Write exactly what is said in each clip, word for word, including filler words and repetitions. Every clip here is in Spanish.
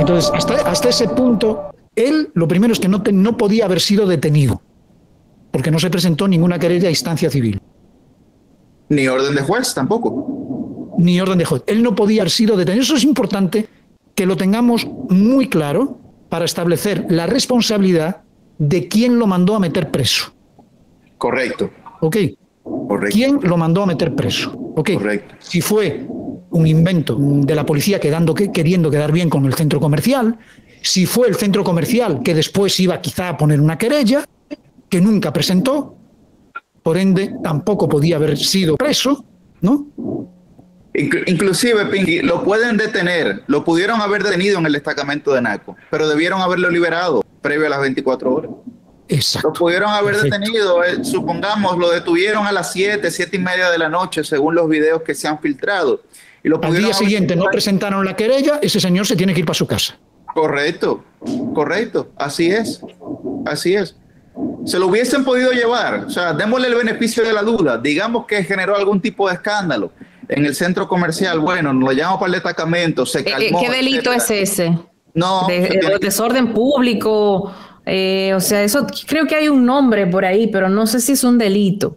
Entonces, hasta, hasta ese punto, él, lo primero es que no, te, no podía haber sido detenido, porque no se presentó ninguna querella a instancia civil. Ni orden de juez tampoco. Ni orden de juez. Él no podía haber sido detenido. Eso es importante que lo tengamos muy claro para establecer la responsabilidad de quién lo mandó a meter preso. Correcto. Ok. Correcto. ¿Quién lo mandó a meter preso? Ok. Correcto. Si fue un invento de la policía quedando, queriendo quedar bien con el centro comercial, si fue el centro comercial que después iba quizá a poner una querella, que nunca presentó, por ende tampoco podía haber sido preso, ¿no? Inclusive, Pinky, lo pueden detener, lo pudieron haber detenido en el destacamento de Naco, pero debieron haberlo liberado previo a las veinticuatro horas. Exacto. Lo pudieron haber Perfecto. detenido, eh, supongamos, lo detuvieron a las siete, siete y media de la noche, según los videos que se han filtrado. Y lo Al día siguiente no presentaron la querella, ese señor se tiene que ir para su casa. Correcto, correcto, así es, así es. Se lo hubiesen podido llevar, o sea, démosle el beneficio de la duda, digamos que generó algún tipo de escándalo en el centro comercial, bueno, nos lo llevamos para el destacamento, se calmó. ¿Qué delito etcétera. Es ese? No. De, de, desorden público, eh, o sea, eso creo que hay un nombre por ahí, pero no sé si es un delito.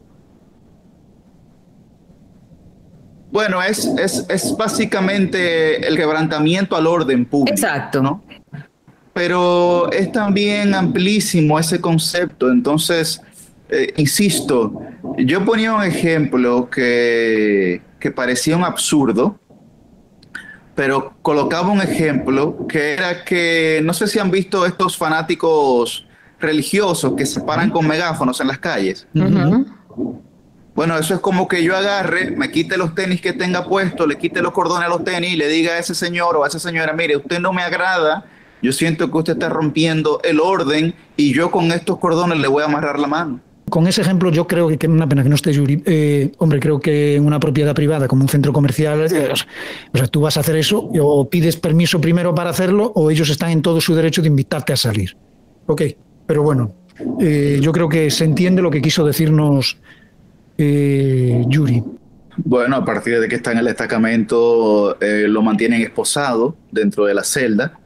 Bueno, es, es, es básicamente el quebrantamiento al orden público. Exacto. ¿No? Pero es también amplísimo ese concepto. Entonces, eh, insisto, yo ponía un ejemplo que, que parecía un absurdo, pero colocaba un ejemplo que era que, no sé si han visto estos fanáticos religiosos que se paran con megáfonos en las calles. Uh-huh. Bueno, eso es como que yo agarre, me quite los tenis que tenga puesto, le quite los cordones a los tenis y le diga a ese señor o a esa señora, mire, usted no me agrada, yo siento que usted está rompiendo el orden y yo con estos cordones le voy a amarrar la mano. Con ese ejemplo yo creo que, que una pena que no esté Yuri, eh, hombre, creo que en una propiedad privada como un centro comercial, eh, o sea, tú vas a hacer eso o pides permiso primero para hacerlo o ellos están en todo su derecho de invitarte a salir. Ok, pero bueno, eh, yo creo que se entiende lo que quiso decirnos Eh, Yuri. Bueno, a partir de que está en el destacamento, eh, lo mantienen esposado dentro de la celda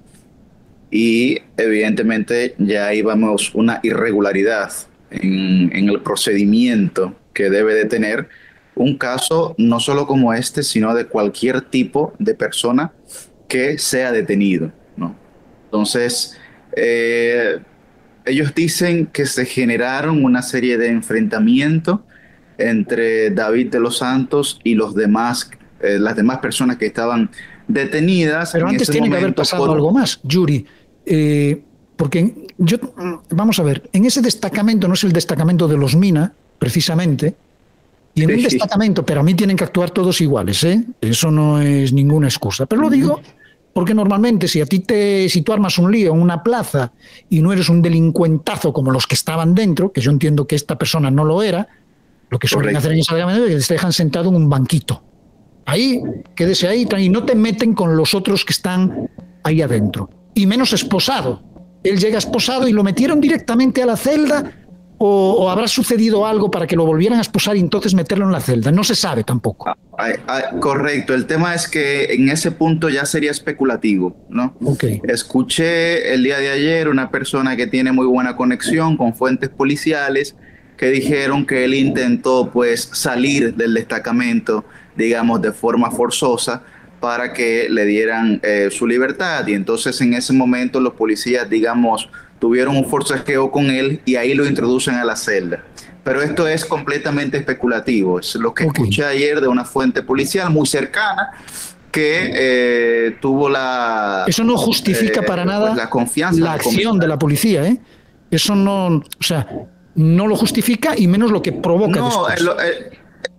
y evidentemente ya ahí vamos una irregularidad en, en el procedimiento que debe de tener un caso no solo como este, sino de cualquier tipo de persona que sea detenido, ¿no? Entonces, eh, ellos dicen que se generaron una serie de enfrentamientos entre David de los Santos y los demás, eh, las demás personas que estaban detenidas. Pero antes tiene que haber pasado por... algo más, Yuri, eh, porque yo, vamos a ver, en ese destacamento no es el destacamento de los Mina, precisamente, y en sí. un destacamento, pero a mí tienen que actuar todos iguales, ¿eh? Eso no es ninguna excusa, pero lo digo porque normalmente si a ti te, si tú armas un lío en una plaza y no eres un delincuentazo como los que estaban dentro, que yo entiendo que esta persona no lo era, lo que suelen hacer en esa es que te dejan sentado en un banquito. Ahí, quédese ahí, y no te meten con los otros que están ahí adentro. Y menos esposado. Él llega esposado y lo metieron directamente a la celda o, o habrá sucedido algo para que lo volvieran a esposar y entonces meterlo en la celda. No se sabe tampoco. Ah, ah, correcto. El tema es que en ese punto ya sería especulativo, ¿no? Okay. Escuché el día de ayer una persona que tiene muy buena conexión con fuentes policiales que dijeron que él intentó pues salir del destacamento, digamos, de forma forzosa para que le dieran eh, su libertad. Y entonces en ese momento los policías, digamos, tuvieron un forcejeo con él y ahí lo introducen a la celda. Pero esto es completamente especulativo. Es lo que okay. escuché ayer de una fuente policial muy cercana que eh, tuvo la... Eso no justifica eh, para nada pues la confianza. La acción de la policía, ¿eh? Eso no... O sea... no lo justifica y menos lo que provoca. No, en lo, eh,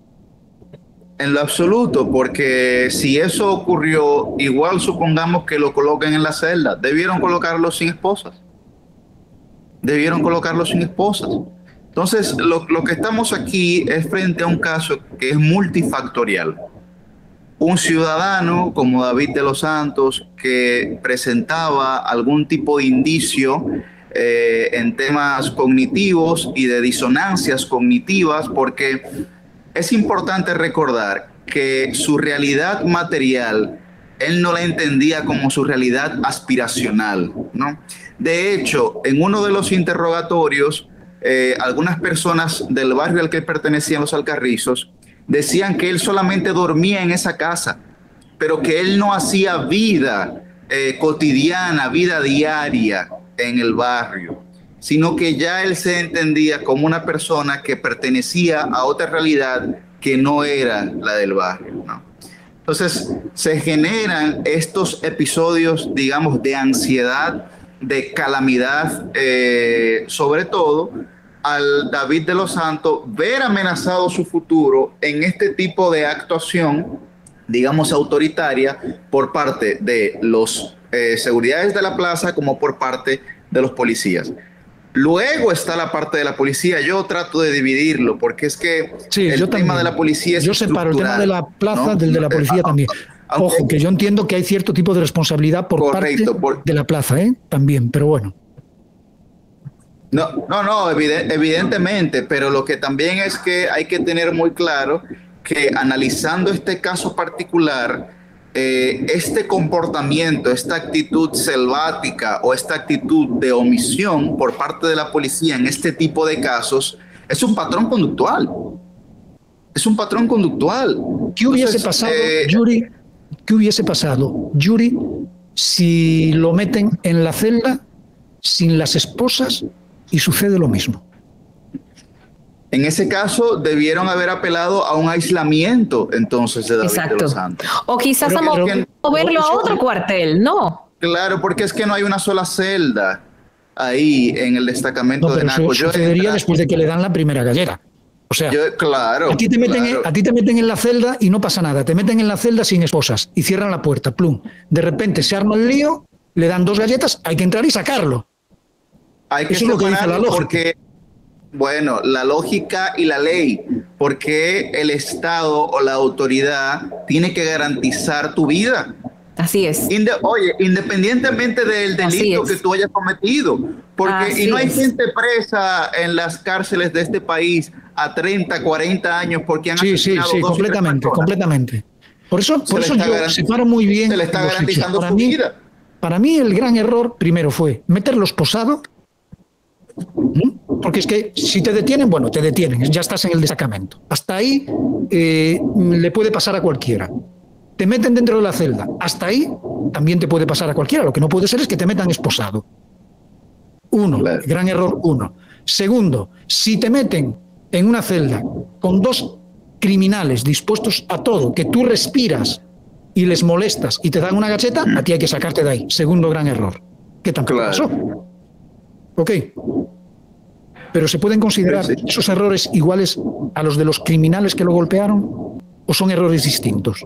en lo absoluto, porque si eso ocurrió, igual supongamos que lo coloquen en la celda, debieron colocarlo sin esposas. Debieron colocarlo sin esposas. Entonces, lo, lo que estamos aquí es frente a un caso que es multifactorial. Un ciudadano como David de los Santos que presentaba algún tipo de indicio Eh, en temas cognitivos y de disonancias cognitivas, porque es importante recordar que su realidad material él no la entendía como su realidad aspiracional, ¿no? De hecho, en uno de los interrogatorios, eh, algunas personas del barrio al que pertenecían los Alcarrizos decían que él solamente dormía en esa casa, pero que él no hacía vida eh, cotidiana, vida diaria en el barrio, sino que ya él se entendía como una persona que pertenecía a otra realidad que no era la del barrio, ¿no? Entonces se generan estos episodios, digamos, de ansiedad, de calamidad, eh, sobre todo al David de los Santos ver amenazado su futuro en este tipo de actuación, digamos, autoritaria por parte de los eh, seguridades de la plaza como por parte de los policías. Luego está la parte de la policía. Yo trato de dividirlo porque es que sí, el yo tema también. de la policía es yo separo el tema de la plaza, ¿no?, del de la policía también. Aunque, Ojo, que yo entiendo que hay cierto tipo de responsabilidad por correcto, parte por, de la plaza, ¿eh? También, pero bueno. No, no, no, evidentemente, pero lo que también es que hay que tener muy claro que analizando este caso particular, eh, este comportamiento, esta actitud selvática o esta actitud de omisión por parte de la policía en este tipo de casos es un patrón conductual. Es un patrón conductual. ¿Qué hubiese Entonces, pasado, eh, Yuri? ¿Qué hubiese pasado, Yuri, si lo meten en la celda sin las esposas y sucede lo mismo? En ese caso, debieron haber apelado a un aislamiento, entonces, de David Exacto. de los Santos. O quizás Pero a moverlo que, a otro cuartel, ¿no? Claro, porque es que no hay una sola celda ahí en el destacamento no, pero de Naco. Eso sucedería después de que le dan la primera gallera. O sea, yo, claro, a, ti te meten claro. en, a ti te meten en la celda y no pasa nada. Te meten en la celda sin esposas y cierran la puerta, plum. De repente se arma el lío, le dan dos galletas, hay que entrar y sacarlo. Hay que Eso es lo que dice la lógica. Porque, bueno, la lógica y la ley, porque el Estado o la autoridad tiene que garantizar tu vida. Así es. Inde Oye, independientemente del delito que tú hayas cometido, porque Así y no hay es. gente presa en las cárceles de este país a treinta, cuarenta años porque han sí, asesinado sí, sí, dos completamente, completamente. Por eso, por eso yo separo muy bien. Se le está garantizando para su mí, vida. Para mí el gran error primero fue meterlo esposado, porque es que si te detienen, bueno, te detienen, ya estás en el destacamento. Hasta ahí eh, le puede pasar a cualquiera. Te meten dentro de la celda. Hasta ahí también te puede pasar a cualquiera. Lo que no puede ser es que te metan esposado. Uno, claro. Gran error uno. Segundo, si te meten en una celda con dos criminales dispuestos a todo, que tú respiras y les molestas y te dan una gacheta, a ti hay que sacarte de ahí. Segundo gran error. ¿Qué tampoco claro. pasó? Ok. Pero ¿se pueden considerar sí, sí. esos errores iguales a los de los criminales que lo golpearon? ¿O son errores distintos?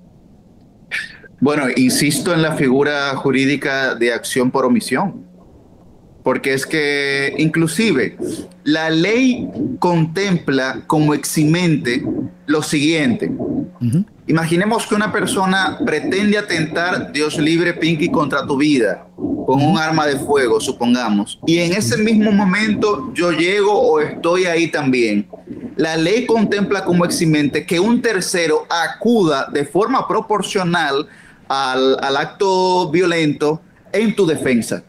Bueno, insisto en la figura jurídica de acción por omisión, porque es que inclusive la ley contempla como eximente lo siguiente. Uh-huh. Imaginemos que una persona pretende atentar, Dios libre, Pinky, contra tu vida con un arma de fuego, supongamos, y en ese mismo momento yo llego o estoy ahí también. La ley contempla como eximente que un tercero acuda de forma proporcional al, al acto violento en tu defensa.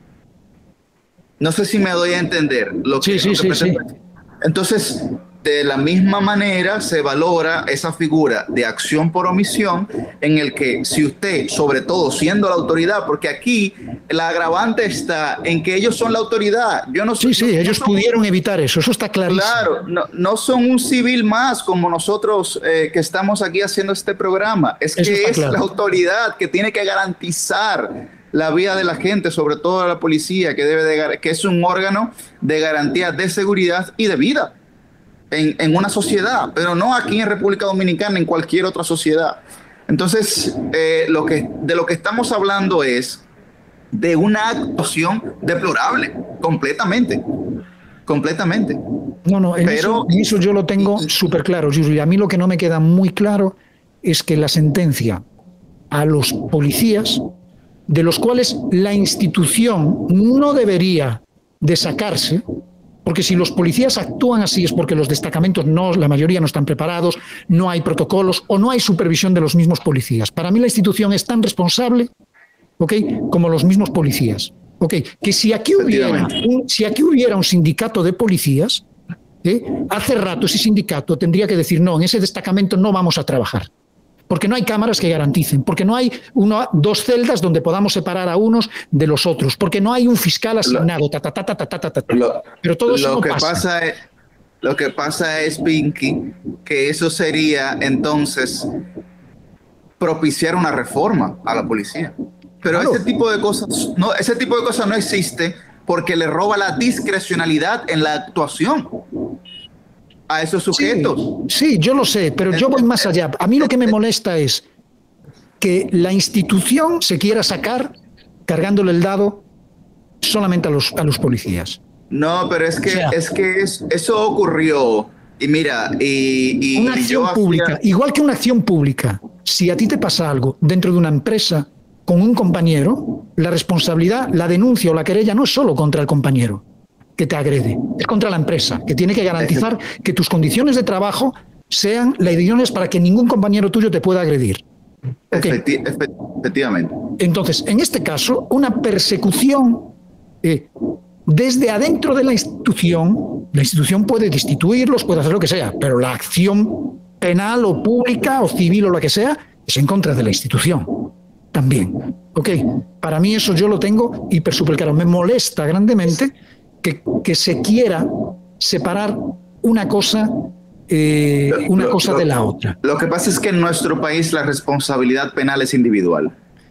No sé si me doy a entender. Lo que, sí, lo sí, que sí, sí. Entonces, de la misma manera se valora esa figura de acción por omisión en el que si usted, sobre todo siendo la autoridad, porque aquí la agravante está en que ellos son la autoridad. Yo no sí, soy, sí, no, ellos no pudieron son, evitar eso, eso está clarísimo. Claro, no, no son un civil más como nosotros eh, que estamos aquí haciendo este programa. Es eso que es claro. la autoridad que tiene que garantizar la vida de la gente, sobre todo la policía, que, debe de, que es un órgano de garantía de seguridad y de vida. En, en una sociedad, pero no aquí en República Dominicana, en cualquier otra sociedad. Entonces, eh, lo que, de lo que estamos hablando es de una actuación deplorable, completamente, completamente. No, no, en, pero, eso, en eso yo lo tengo súper claro, Yuri. A mí lo que no me queda muy claro es que la sentencia a los policías, de los cuales la institución no debería de sacarse, Porque si los policías actúan así es porque los destacamentos, no, la mayoría no están preparados, no hay protocolos o no hay supervisión de los mismos policías. Para mí la institución es tan responsable, ¿okay?, como los mismos policías. ¿Okay? Que si aquí, hubiera un, si aquí hubiera un sindicato de policías, ¿eh?, hace rato ese sindicato tendría que decir, no, en ese destacamento no vamos a trabajar. Porque no hay cámaras que garanticen, porque no hay uno, dos celdas donde podamos separar a unos de los otros, porque no hay un fiscal asignado. Ta, ta, ta, ta, ta, ta, ta, ta. Lo, Pero todo eso lo no que pasa. pasa es, lo que pasa es, Pinky, que eso sería entonces propiciar una reforma a la policía. Pero claro, ese tipo de cosas no, ese tipo de cosas no existe porque le roba la discrecionalidad en la actuación a esos sujetos. Sí, sí, yo lo sé, pero yo voy más allá. A mí lo que me molesta es que la institución se quiera sacar cargándole el dado solamente a los, a los policías. No, pero es que, o sea, es que es, eso ocurrió. Y mira, y, y una acción pública, hacía... igual que una acción pública, si a ti te pasa algo dentro de una empresa con un compañero, la responsabilidad, la denuncia o la querella no es solo contra el compañero que te agrede, es contra la empresa, que tiene que garantizar que tus condiciones de trabajo sean las idóneas para que ningún compañero tuyo te pueda agredir. ¿Okay? Efecti efectivamente. Entonces, en este caso, una persecución eh, desde adentro de la institución, la institución puede destituirlos, puede hacer lo que sea, pero la acción penal o pública o civil o la que sea es en contra de la institución también. ¿Ok? Para mí eso yo lo tengo hiper super claro. Me molesta grandemente que, que se quiera separar una cosa, eh, una lo, cosa lo, de la otra. Lo que pasa es que en nuestro país la responsabilidad penal es individual.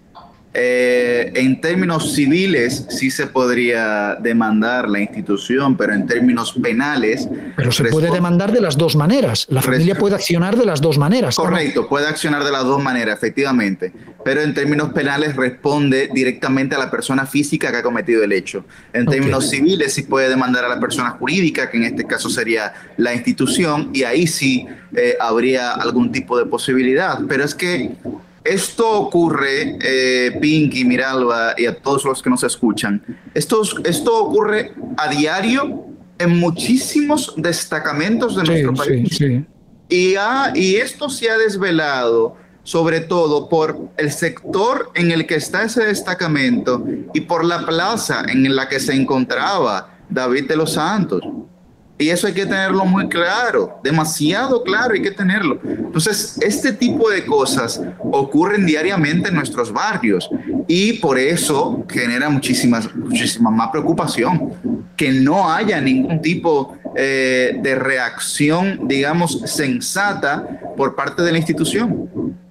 Eh, en términos civiles sí se podría demandar la institución, pero en términos penales... Pero se puede demandar de las dos maneras. La familia puede accionar de las dos maneras. Correcto, ¿no? Puede accionar de las dos maneras, efectivamente. Pero en términos penales responde directamente a la persona física que ha cometido el hecho. En términos okay. civiles sí puede demandar a la persona jurídica, que en este caso sería la institución, y ahí sí eh, habría algún tipo de posibilidad. Pero es que... esto ocurre, eh, Pinky, Miralba y a todos los que nos escuchan, esto, esto ocurre a diario en muchísimos destacamentos de sí, nuestro país. Sí, sí. Y, ha, y esto se ha desvelado sobre todo por el sector en el que está ese destacamento y por la plaza en la que se encontraba David de los Santos. Y eso hay que tenerlo muy claro, demasiado claro hay que tenerlo. Entonces, este tipo de cosas ocurren diariamente en nuestros barrios y por eso genera muchísimas, muchísima más preocupación que no haya ningún tipo eh, de reacción, digamos, sensata por parte de la institución.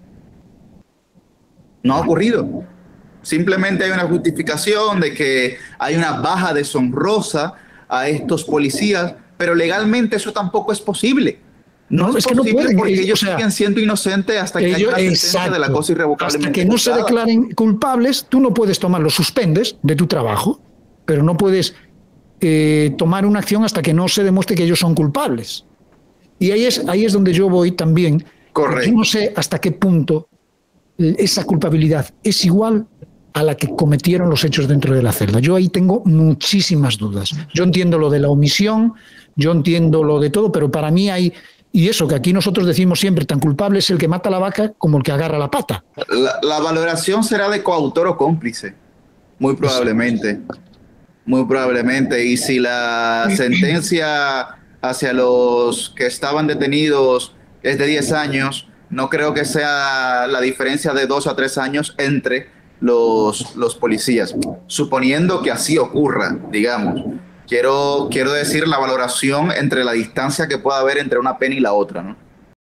No ha ocurrido. Simplemente hay una justificación de que hay una baja deshonrosa a estos policías, pero legalmente eso tampoco es posible. No, no es, es que no pueden, porque ellos, ellos o sea, siguen siendo inocentes hasta que ellos, haya una sentencia de la cosa irrevocablemente. Hasta que no se declaren culpables, tú no puedes tomar, los suspendes de tu trabajo, pero no puedes eh, tomar una acción hasta que no se demuestre que ellos son culpables. Y ahí es, ahí es donde yo voy también. Correcto. Yo no sé hasta qué punto esa culpabilidad es igual a la que cometieron los hechos dentro de la celda. Yo ahí tengo muchísimas dudas. Yo entiendo lo de la omisión, yo entiendo lo de todo, pero para mí hay, y eso que aquí nosotros decimos siempre, tan culpable es el que mata la vaca como el que agarra la pata. La, la valoración será de coautor o cómplice, muy probablemente, muy probablemente. Y si la sentencia hacia los que estaban detenidos es de diez años, no creo que sea la diferencia de dos a tres años entre Los, los policías, suponiendo que así ocurra, digamos. Quiero, quiero decir la valoración entre la distancia que pueda haber entre una pena y la otra, ¿no?